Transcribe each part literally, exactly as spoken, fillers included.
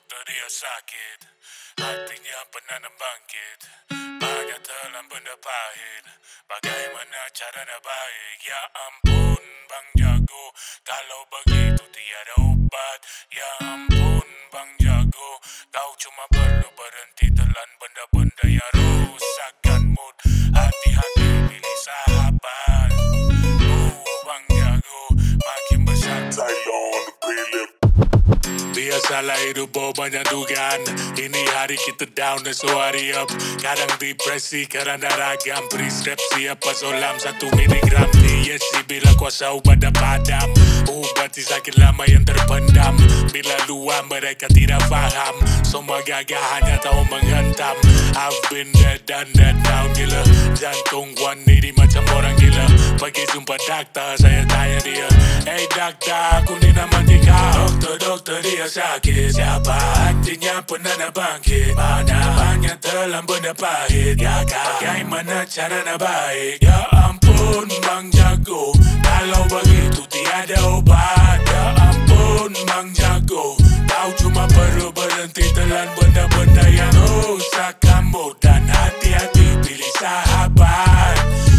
dokter dia sakit, hatinya pernah bangkit. Banyak telan benda pahit, bagaimana caranya baik? Ya ampun Bang Jago, kalau begitu tiada obat. Ya ampun Bang Jago, kau cuma perlu berhenti telan benda-benda yang rusakkan mood. Hati-hati pilih sahabat. Oh Bang Jago, makin besar Cylon Philip. Biasalah hidup bawa banyak dugaan. Ini hari kita down, esok hari up. Kadang depresi kerana ragam preskripsi apa solam satu miligram. D S C bila kuasa ubat dah padam. Ubati sakit lama yang terpendam. Bila luar mereka tidak faham, semua gagah hanya tahu menghentam. I've been dead and dead down gila. Jantung gua ni macam orang gila. Pergi jumpa dokter, saya tanya dia, hey dokter, aku ni nak mati kau. Dokter, dokter dia sakit. Siapa hatinya pernah nak bangkit? Mana banyak telan benda pahit. Ya kak, bagaimana cara nak baik? Ya ampun Bang Jago, kalau begitu tiada obat. Ya ampun Bang Jago, kau cuma perlu berhenti telan benda-benda yang rusakkan mood. Dan hati-hati pilih sahabat.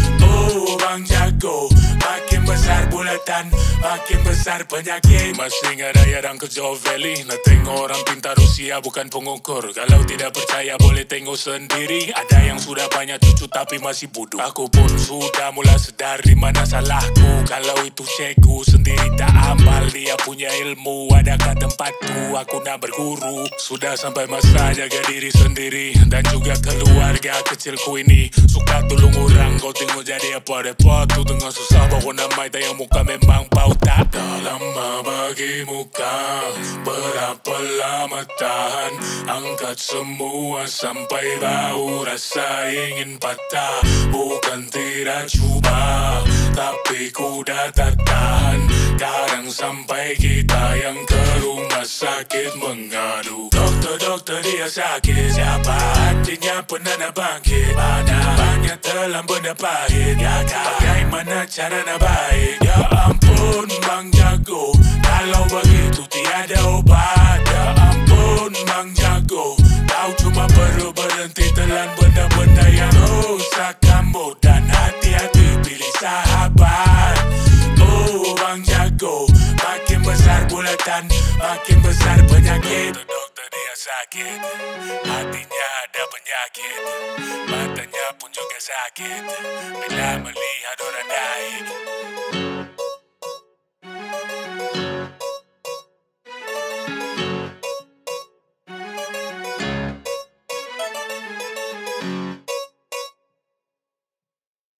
Oh Bang Jago, makin besar bulatan, makin besar penyakit. Masih ingat raya dan ke Jawa Valley, nak tengok orang pintar usia bukan pengukur. Kalau tidak percaya boleh tengok sendiri. Ada yang sudah banyak cucu tapi masih bodoh. Aku pun sudah mula sedar di mana salahku. Kalau itu cikgu sendiri tak amal, dia punya ilmu. Adakah tempat tu aku nak berguru? Sudah sampai masa jaga diri sendiri. Dan juga keluarga kecilku ini suka tolong orang. Kau tengok jadi apa-apa tu tengah susah bawa nama yang muka memang bau tak. Dah lama bagi muka, berapa lama tahan. Angkat semua sampai bau rasa ingin patah. Bukan tidak cuba, tapi ku dah tak tahan. Kadang sampai kita yang ke rumah sakit mengadu. Dokter, dokter dia sakit. Siapa hatinya pernah nak bangkit? Mana banyak telan benda pahit. Ya kak, bagaimana cara nak baik? Ya ampun Bang Jago, kalau begitu tiada obat. Ya ampun Bang Jago, kau cuma perlu berhenti telan benda-benda yang rusakkan mood. Dan hati-hati pilih sahabat. Oh Bang Jago, makin besar bulatan, makin besar penyakit. Dokter dia sakit, hatinya ada penyakit. Matanya pun juga sakit bila melihat orang naik.